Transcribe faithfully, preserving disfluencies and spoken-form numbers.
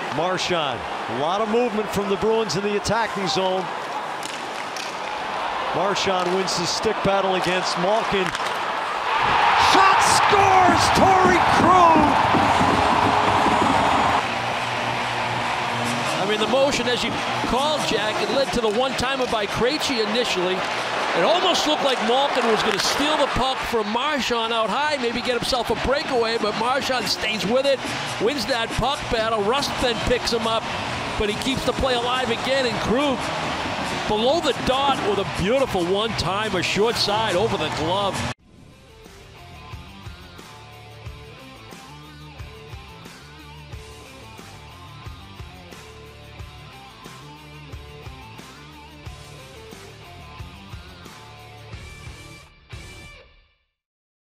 Marchand, a lot of movement from the Bruins in the attacking zone. Marchand wins the stick battle against Malkin. Shot scores! Torey Krug! I mean, the motion, as you called, Jack, it led to the one-timer by Krejci initially. It almost looked like Malkin was going to steal the puck from Marchand out high, maybe get himself a breakaway, but Marchand stays with it, wins that puck battle. Rust then picks him up, but he keeps the play alive again, and Krug below the dot with a beautiful one-timer, short side over the glove.